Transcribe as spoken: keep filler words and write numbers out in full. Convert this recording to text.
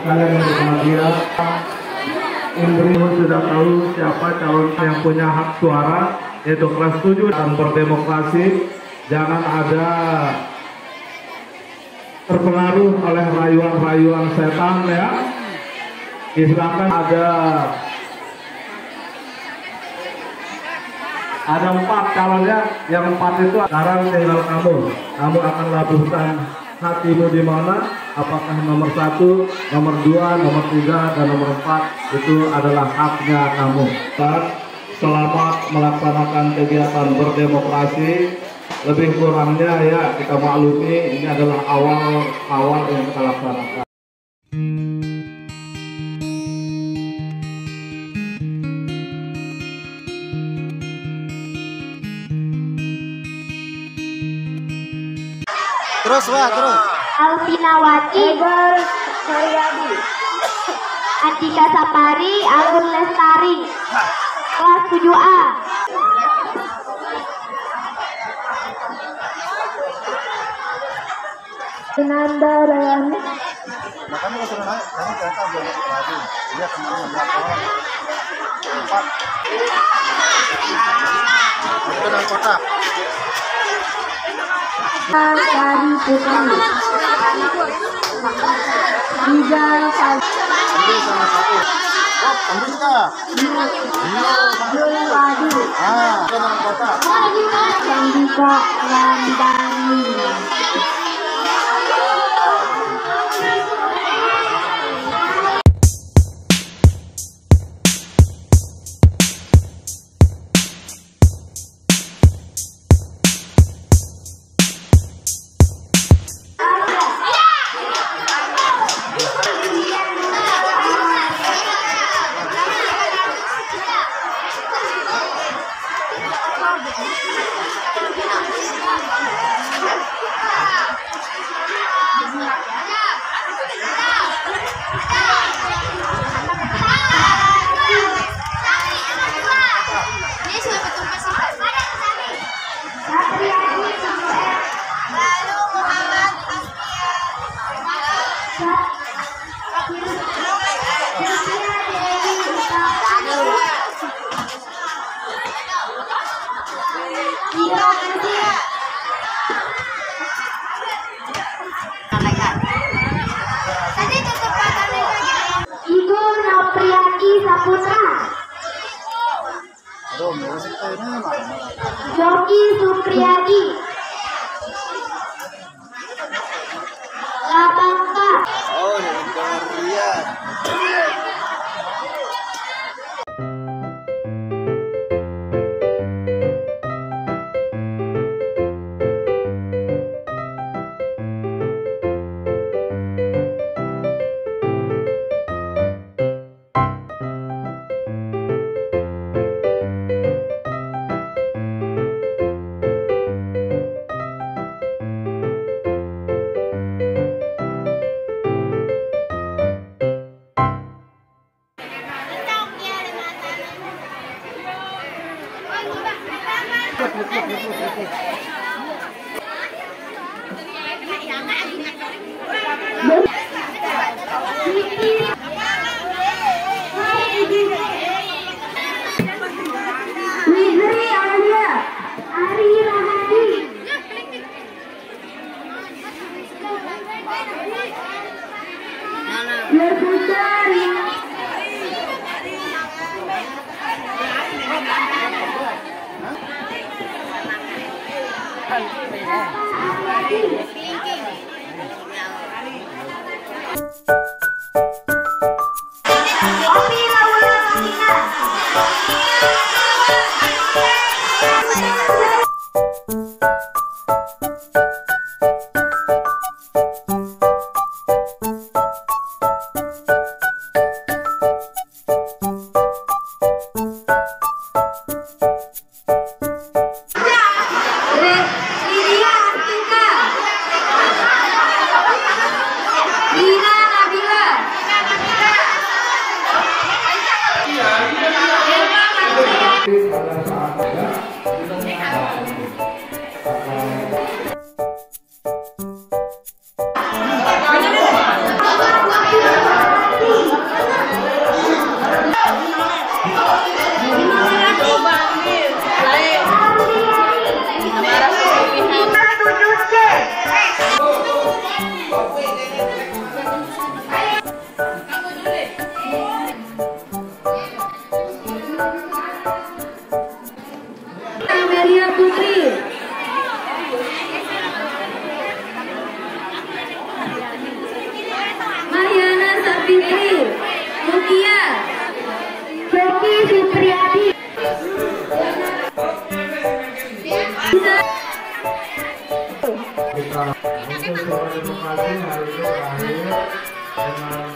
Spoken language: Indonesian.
sekalian yang berbahagia, Indri sudah tahu siapa calon yang punya hak suara, yaitu kelas tujuh dan berdemokrasi. Jangan ada terpengaruh oleh rayuan-rayuan setan ya. Silakan ada ada empat calonnya, yang empat itu sekarang tinggal kamu. Kamu akan labuhkan hatimu di mana? Apakah nomor satu, nomor dua, nomor tiga, dan nomor empat itu adalah haknya kamu. Dan selamat melaksanakan kegiatan berdemokrasi. Lebih kurangnya ya kita maklumi ini adalah awal-awal yang kita laksanakan. Terus wah terus. Alvinawati Haryadi, Andika Sapari, Agun Lestari, kelas tujuh A. Nanda Rayani. Nah kamu kalau sudah naik, kamu kereta belum lagi. Dia temannya berapa? Empat. Itu dalam kotak. Dari Putri. Tiga kali. Ambil sama satu. Oh, ambil kah? Juli Wadi. Ah, itu dalam kotak. Candika Landani. Ibu Nopriati Saputra. Joki Supriyadi. Labangka. Oh, dari Korea. Wizri Alia, Ari Rahadi. Lerputari. Opi Laura Marina. Lidia Artika. Lina Nabila. Emma hari ini berakhir dengan